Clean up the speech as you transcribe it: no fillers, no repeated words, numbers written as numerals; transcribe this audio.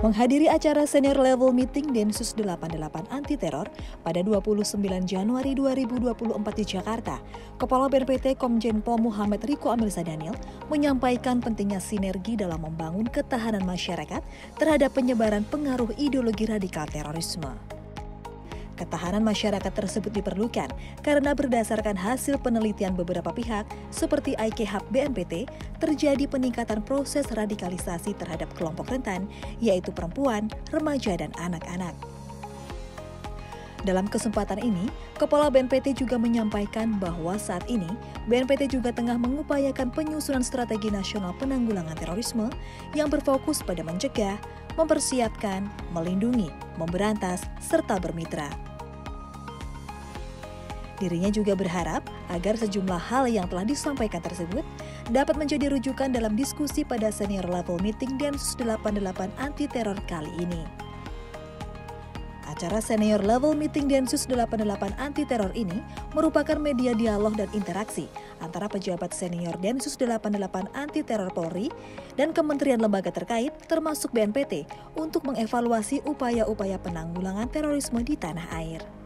Menghadiri acara senior level meeting Densus 88 anti teror pada 29 Januari 2024 di Jakarta, Kepala BNPT Komjen Pol Muhammad Riko Amilza Daniel menyampaikan pentingnya sinergi dalam membangun ketahanan masyarakat terhadap penyebaran pengaruh ideologi radikal terorisme. Ketahanan masyarakat tersebut diperlukan karena berdasarkan hasil penelitian beberapa pihak seperti IKHAP BNPT, terjadi peningkatan proses radikalisasi terhadap kelompok rentan, yaitu perempuan, remaja, dan anak-anak. Dalam kesempatan ini, Kepala BNPT juga menyampaikan bahwa saat ini BNPT juga tengah mengupayakan penyusunan strategi nasional penanggulangan terorisme yang berfokus pada mencegah, mempersiapkan, melindungi, memberantas, serta bermitra. Dirinya juga berharap agar sejumlah hal yang telah disampaikan tersebut dapat menjadi rujukan dalam diskusi pada senior level meeting Densus 88 anti teror kali ini. Acara senior level meeting Densus 88 anti teror ini merupakan media dialog dan interaksi antara pejabat senior Densus 88 anti teror Polri dan kementerian lembaga terkait termasuk BNPT untuk mengevaluasi upaya-upaya penanggulangan terorisme di tanah air.